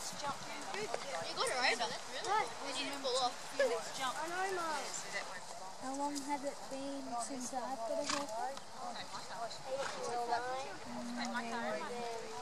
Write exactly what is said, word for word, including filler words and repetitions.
You got it right, done it, really? Right. And you didn't fall off. Jump. I know, Mum. How long has it been since I've got a haircut? Eight till nine.